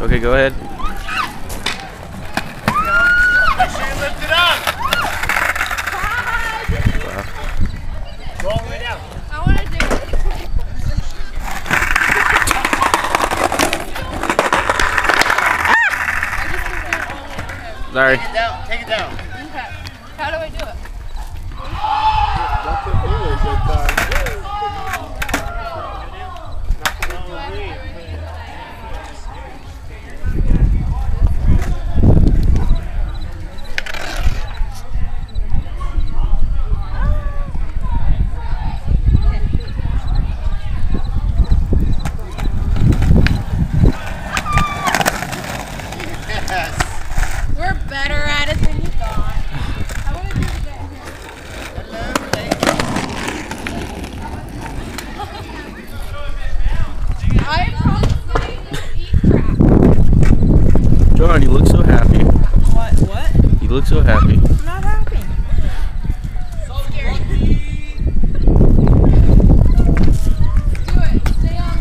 Okay, go ahead. Make sure you lift it up. Wow. Go all the way down. I want to do it. Sorry. Take it down. Take it down. Okay. How do I do it? We're better at it than you thought. I want to do it again. I probably eat crap. John, you look so happy. What? You look so happy. I'm not happy. So scary. Do it. Stay on.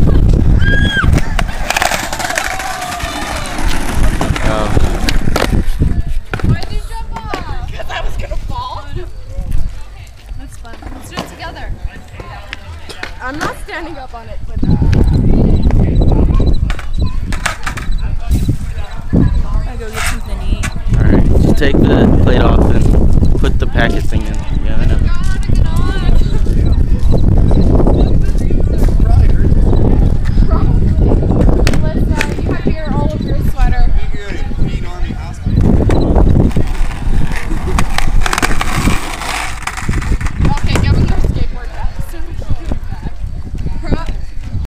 Why'd you jump off? Because I was gonna fall. That's fun. Let's do it together. I'm not standing up on it, but I go get something to eat. Alright, just take the plate off and put the packet thing